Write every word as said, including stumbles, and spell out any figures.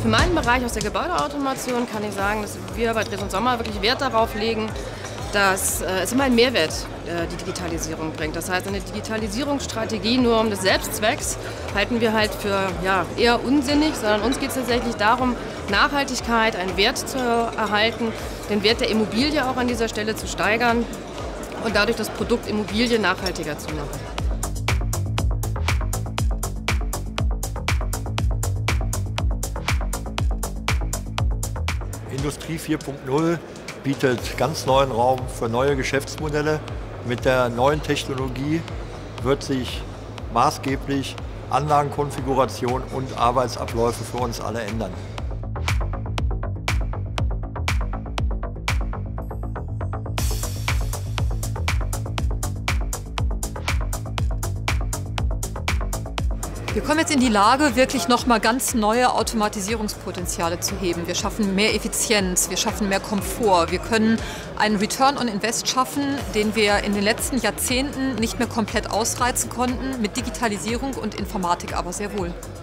Für meinen Bereich aus der Gebäudeautomation kann ich sagen, dass wir bei Dres und Sommer wirklich Wert darauf legen, dass äh, es immer einen Mehrwert äh, die Digitalisierung bringt. Das heißt, eine Digitalisierungsstrategie nur um des Selbstzwecks halten wir halt für ja, eher unsinnig, sondern uns geht es tatsächlich darum, Nachhaltigkeit, einen Wert zu erhalten, den Wert der Immobilie auch an dieser Stelle zu steigern und dadurch das Produkt Immobilie nachhaltiger zu machen. Industrie vier Punkt null bietet ganz neuen Raum für neue Geschäftsmodelle. Mit der neuen Technologie wird sich maßgeblich Anlagenkonfiguration und Arbeitsabläufe für uns alle ändern. Wir kommen jetzt in die Lage, wirklich nochmal ganz neue Automatisierungspotenziale zu heben. Wir schaffen mehr Effizienz, wir schaffen mehr Komfort. Wir können einen Return on Invest schaffen, den wir in den letzten Jahrzehnten nicht mehr komplett ausreizen konnten, mit Digitalisierung und Informatik aber sehr wohl.